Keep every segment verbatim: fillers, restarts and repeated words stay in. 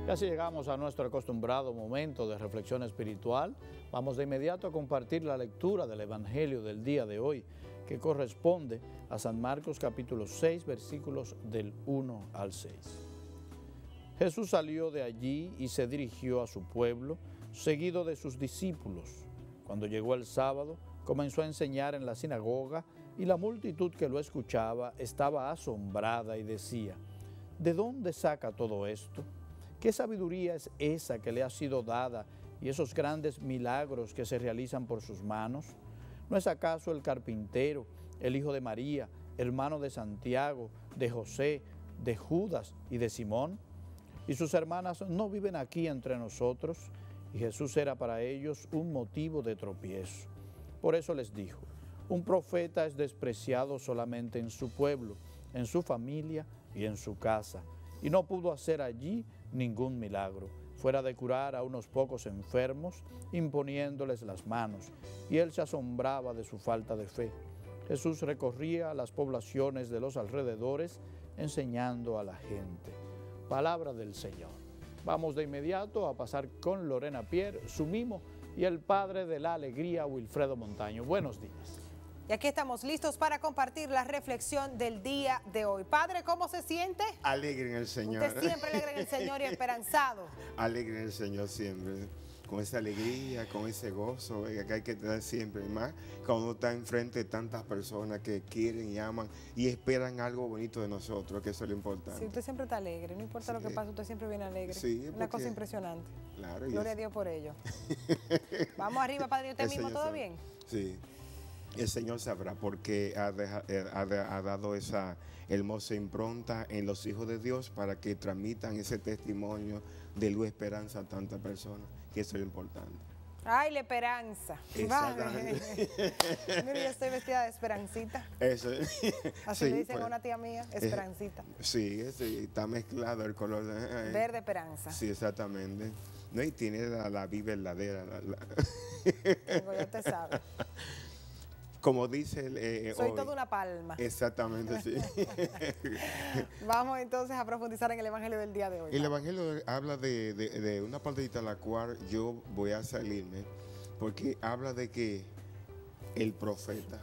Y así llegamos a nuestro acostumbrado momento de reflexión espiritual. Vamos de inmediato a compartir la lectura del Evangelio del día de hoy, que corresponde a San Marcos capítulo seis, versículos del uno al seis. Jesús salió de allí y se dirigió a su pueblo, seguido de sus discípulos. Cuando llegó el sábado, comenzó a enseñar en la sinagoga y la multitud que lo escuchaba estaba asombrada y decía: ¿de dónde saca todo esto? ¿Qué sabiduría es esa que le ha sido dada y esos grandes milagros que se realizan por sus manos? ¿No es acaso el carpintero, el hijo de María, hermano de Santiago, de José, de Judas y de Simón? ¿Y sus hermanas no viven aquí entre nosotros? Y Jesús era para ellos un motivo de tropiezo. Por eso les dijo: un profeta es despreciado solamente en su pueblo, en su familia y en su casa. Y no pudo hacer allí ningún milagro, fuera de curar a unos pocos enfermos, imponiéndoles las manos, y él se asombraba de su falta de fe. Jesús recorría las poblaciones de los alrededores, enseñando a la gente. Palabra del Señor. Vamos de inmediato a pasar con Lorena Pierre, su mimo, y el padre de la alegría, Wilfredo Montaño. Buenos días. Y aquí estamos listos para compartir la reflexión del día de hoy. Padre, ¿cómo se siente? Alegre en el Señor. Usted siempre alegre en el Señor y esperanzado. Alegre en el Señor siempre, con esa alegría, con ese gozo eh, que hay que tener siempre, más cuando uno está enfrente de tantas personas que quieren y aman y esperan algo bonito de nosotros, que eso es lo importante. Sí, usted siempre está alegre, no importa Sí. lo que pase, usted siempre viene alegre. Sí, Una porque- cosa impresionante. Claro, y Gloria es- a Dios por ello. Vamos arriba, Padre, ¿y usted El mismo Señor todo sabe. bien? Sí. El Señor sabrá porque ha, deja- eh, ha de- ha dado esa hermosa impronta en los hijos de Dios para que transmitan ese testimonio de luz, esperanza a tantas personas, que eso es lo importante. Ay, la esperanza. Exactamente. Mire, yo estoy vestida de esperancita. Eso. Así Sí, le dicen pues, a una tía mía, esperancita. Sí, sí, está mezclado el color. De, Verde esperanza. Sí, exactamente. No, y tiene la, la vida verdadera. la- la- Tengo, ya te sabe. Como dice el, eh, Soy hoy. toda una palma. Exactamente, sí. Vamos entonces a profundizar en el Evangelio del día de hoy. El Padre. Evangelio habla de, de- de una partecita a la cual yo voy a salirme, porque habla de que el profeta,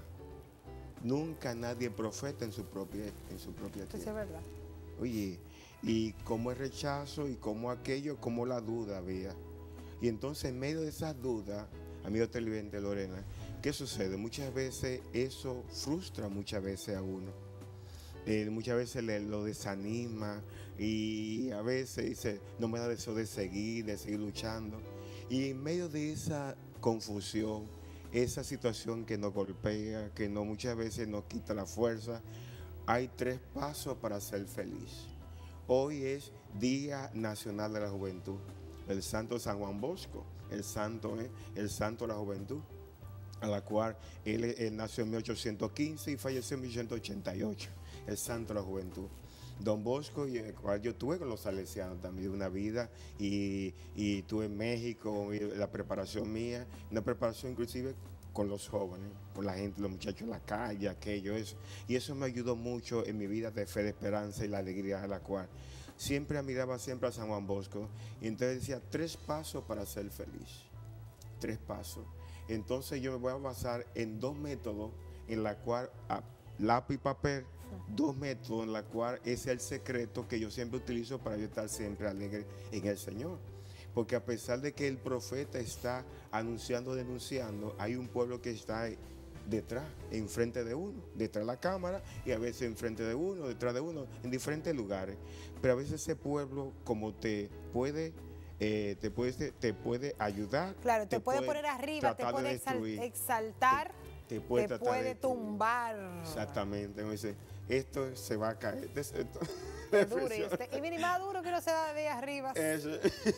nunca nadie profeta en su propia, en su propia Esto sí es tierra. verdad. Oye, y como el rechazo y como aquello, como la duda había. Y entonces en medio de esas dudas, amigo televidente Lorena, ¿qué sucede? Muchas veces eso frustra muchas veces a uno. Eh, muchas veces le, lo desanima y a veces dice, no me da deseo de seguir, de seguir luchando. Y en medio de esa confusión, esa situación que nos golpea, que no, muchas veces nos quita la fuerza, hay tres pasos para ser feliz. Hoy es Día Nacional de la Juventud, el Santo San Juan Bosco, el santo, ¿eh? el santo de la juventud, a la cual él, él nació en mil ochocientos quince y falleció en mil ochocientos ochenta y ocho, el santo de la juventud. Don Bosco, y el cual yo tuve con los salesianos también una vida, y, y tuve en México y la preparación mía, una preparación inclusive con los jóvenes, con la gente, los muchachos en la calle, aquello, eso. Y eso me ayudó mucho en mi vida de fe, de esperanza y la alegría a la cual siempre miraba siempre a San Juan Bosco. Y entonces decía, tres pasos para ser feliz. Tres pasos. Entonces yo me voy a basar en dos métodos en la cual, ah, lápiz y papel, dos métodos en la cual es el secreto que yo siempre utilizo para yo estar siempre alegre en el Señor. Porque a pesar de que el profeta está anunciando, denunciando, hay un pueblo que está detrás, enfrente de uno, detrás de la cámara, y a veces enfrente de uno, detrás de uno, en diferentes lugares. Pero a veces ese pueblo, como te puede, eh, te puede, te puede ayudar. Claro, te, puede, poner arriba, te tratar de puede exal- destruir, exaltar, te, te puede, te tratar de puede destruir. tumbar. Exactamente. Me dice, esto se va a caer. Esto- Qué duro, y, este- y mire, más duro que uno se da de arriba. Eso.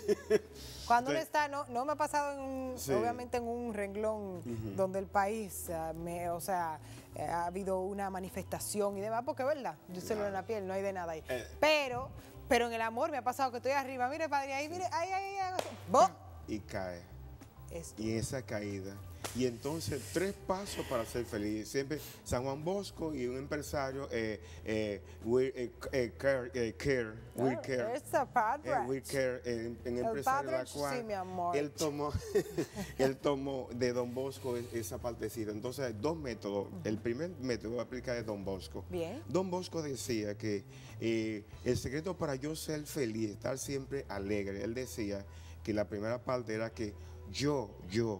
Cuando uno Sí. está, no, no me ha pasado en un, Sí. obviamente en un renglón donde el país, ah, me, o sea, eh, ha habido una manifestación y demás, porque es verdad, yo se lo en la piel, no hay de nada ahí. Eh. Pero, pero en el amor me ha pasado que estoy arriba, mire padre, ahí, mire, ahí, ahí, ahí, ¡bo! Y cae. Esto. Y esa caída Y entonces, tres pasos para ser feliz. Siempre San Juan Bosco y un empresario, eh, eh, Will, eh, eh, Care, eh, Care, Will Care. Es el padre. Eh, Will Care, eh, en El empresario, padre, la cual sí, mi amor. él tomó, él tomó de Don Bosco esa partecita. Entonces, hay dos métodos. Uh-huh. El primer método aplica de Don Bosco. Bien. Don Bosco decía que eh, el secreto para yo ser feliz, estar siempre alegre, él decía que la primera parte era que yo, yo,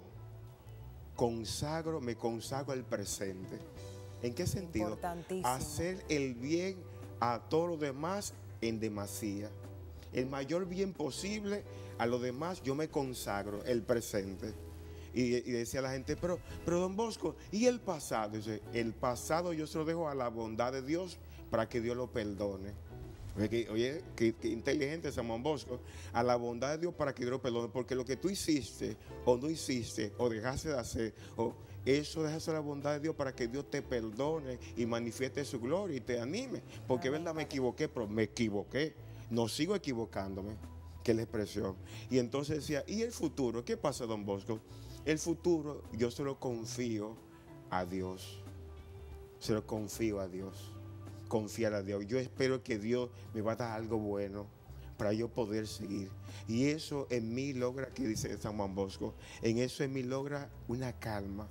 consagro, me consagro al presente. ¿En qué sentido? Hacer el bien a todos los demás en demasía. El mayor bien posible a los demás yo me consagro, el presente. Y, y decía la gente, pero, pero Don Bosco, ¿y el pasado? Dice, el pasado yo se lo dejo a la bondad de Dios para que Dios lo perdone. Oye, oye qué, qué inteligente San Juan Bosco. A la bondad de Dios para que Dios lo perdone, porque lo que tú hiciste o no hiciste o dejaste de hacer, o eso dejaste a la bondad de Dios para que Dios te perdone y manifieste su gloria y te anime. Porque es verdad, me equivoqué, pero me equivoqué. No sigo equivocándome, que es la expresión. Y entonces decía, ¿y el futuro? ¿Qué pasa, Don Bosco? El futuro yo se lo confío a Dios. Se lo confío a Dios. Confiar a Dios. Yo espero que Dios me va a dar algo bueno para yo poder seguir. Y eso en mí logra, que dice San Juan Bosco, en eso en mí logra una calma,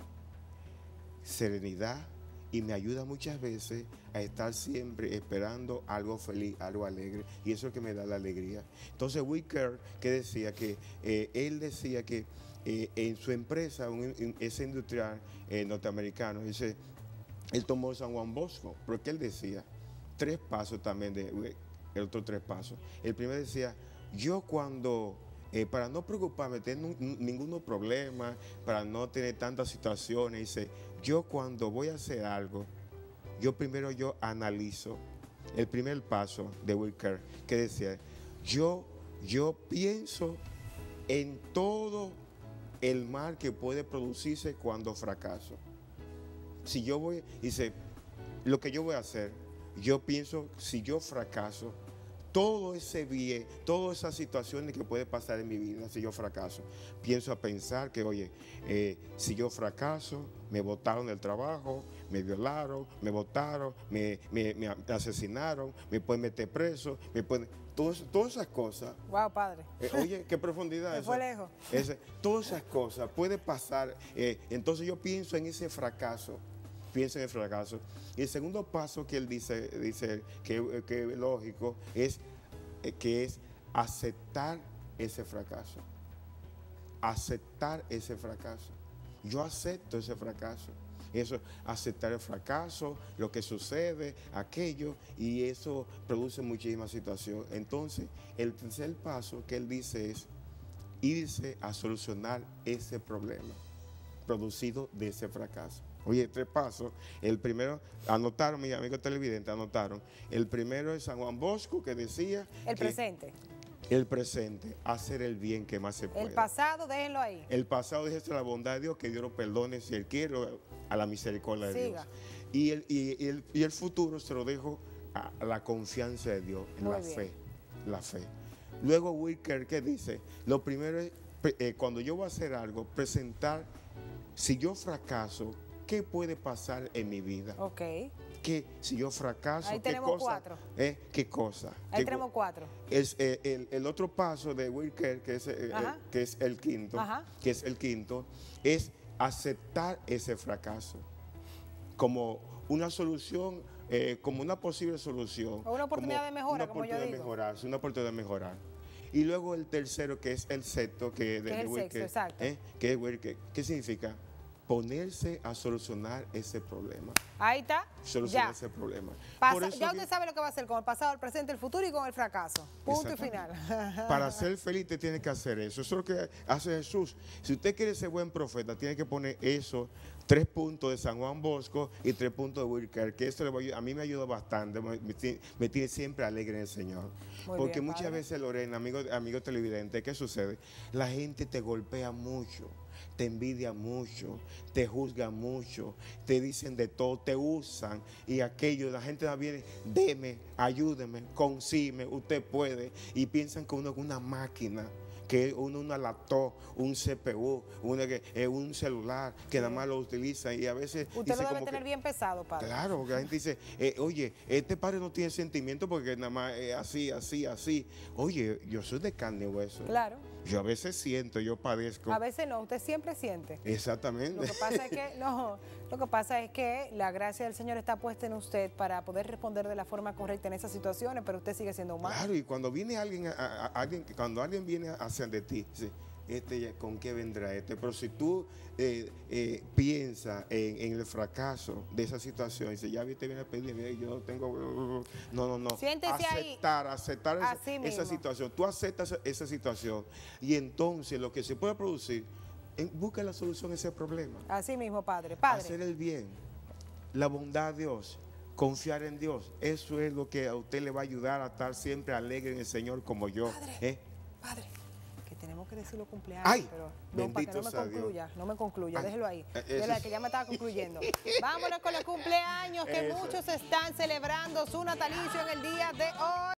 serenidad, y me ayuda muchas veces a estar siempre esperando algo feliz, algo alegre, y eso es lo que me da la alegría. Entonces Will Care, que decía que, eh, él decía que eh, en su empresa, un, un, ese industrial eh, norteamericano, dice, él tomó San Juan Bosco, porque él decía, tres pasos también, de, el otro tres pasos. El primero decía, yo cuando, eh, para no preocuparme, tener ningún problema, para no tener tantas situaciones, dice, yo cuando voy a hacer algo, yo primero yo analizo. El primer paso de Will Care, que decía, yo, yo pienso en todo el mal que puede producirse cuando fracaso. Si yo voy, dice, lo que yo voy a hacer, yo pienso, si yo fracaso, todo ese bien, todas esas situaciones que puede pasar en mi vida, si yo fracaso, pienso a pensar que, oye, eh, si yo fracaso, me botaron del trabajo, me violaron, me botaron, me, me, me asesinaron, me pueden meter preso, me pueden... Todas, todas esas cosas. Wow, padre. Eh, oye, qué profundidad. Se fue lejos. Ese, todas esas cosas puede pasar. Eh, entonces yo pienso en ese fracaso. Pienso en el fracaso. Y el segundo paso que él dice, dice que, que es lógico, es eh, que es aceptar ese fracaso. Aceptar ese fracaso. Yo acepto ese fracaso. Eso, aceptar el fracaso, lo que sucede, aquello, y eso produce muchísima situación. Entonces, el tercer paso que él dice es irse a solucionar ese problema producido de ese fracaso. Oye, tres pasos. El primero, anotaron, mis amigos televidentes, anotaron. El primero es San Juan Bosco, que decía... El que, presente. El presente, hacer el bien que más se pueda. El pasado, déjenlo ahí. El pasado, déjese la bondad de Dios, que Dios lo perdone si Él quiere, a la misericordia de Siga. Dios. Y el, y, y, el, y el futuro se lo dejo a, a la confianza de Dios, en Muy la bien. fe, la fe. Luego Will Care, ¿qué dice? Lo primero es, eh, cuando yo voy a hacer algo, presentar, si yo fracaso, ¿qué puede pasar en mi vida? Ok. Que si yo fracaso, Ahí ¿qué tenemos cosa? cuatro. ¿Eh? ¿Qué cosa? Ahí ¿Qué tenemos co- cuatro. Es, eh, el, el otro paso de Will Care, que es, eh, Ajá. eh, que es el quinto, Ajá. que es el quinto, es aceptar ese fracaso como una solución, eh, como una posible solución. O una oportunidad como de mejora, una como yo oportunidad de digo. mejorarse, una oportunidad de mejorar. Y luego el tercero, que es el sexto, que, de Que es el Will sexto, Care, exacto. ¿eh? que es Will Care. ¿Qué significa? Ponerse a solucionar ese problema. Ahí está. Solucionar Ya. ese problema. Pasa- Por eso ya que- usted sabe lo que va a hacer con el pasado, el presente, el futuro y con el fracaso. Punto y final. Exactamente. Para ser feliz te tiene que hacer eso. Eso es lo que hace Jesús. Si usted quiere ser buen profeta, tiene que poner eso, tres puntos de San Juan Bosco y tres puntos de Will Care, que esto le va a, ayudar- a mí me ayuda bastante, me, me tiene, me tiene siempre alegre en el Señor. Muy Porque bien, muchas padre. veces, Lorena, amigo, amigo televidente, ¿qué sucede? La gente te golpea mucho, te envidia mucho, te juzga mucho, te dicen de todo, te usan y aquello, la gente viene, deme, ayúdeme, consígueme, usted puede, y piensan que uno es una máquina que uno una laptop, un C P U, una que, eh, un celular, que nada más lo utiliza y a veces... Usted dice lo debe como tener que, bien pesado, padre. Claro, porque la gente dice, eh, oye, este padre no tiene sentimiento porque nada más es así, así, así. Oye, yo soy de carne y hueso. Claro. Yo a veces siento, yo padezco. A veces no, usted siempre siente. Exactamente. Lo que pasa es que, no, lo que pasa es que la gracia del Señor está puesta en usted para poder responder de la forma correcta en esas situaciones, pero usted sigue siendo humano. Claro, y cuando viene alguien, a, a- a- alguien cuando alguien viene hacia de ti, dice, este, ya- ¿con qué vendrá este? Pero si tú eh, eh, piensas en, en el fracaso de esa situación, dice, ya viste, viene a pedir, mira, yo no tengo... No, no, no. Siéntese ahí. aceptar, aceptar esa, Así esa mismo. situación. Tú aceptas esa, esa situación y entonces lo que se puede producir, en, busca la solución a ese problema. Así mismo, padre. Padre. Hacer el bien, la bondad de Dios, confiar en Dios. Eso es lo que a usted le va a ayudar a estar siempre alegre en el Señor como yo. Padre. ¿eh? Padre, que tenemos que decir los cumpleaños, Ay, pero no, para que no bendito me sea Dios. concluya, no me concluya, Ay, déjelo ahí. eh, Déjelo ahí, eso- que ya me estaba concluyendo. Vámonos con los cumpleaños, que Eso. muchos están celebrando su natalicio en el día de hoy.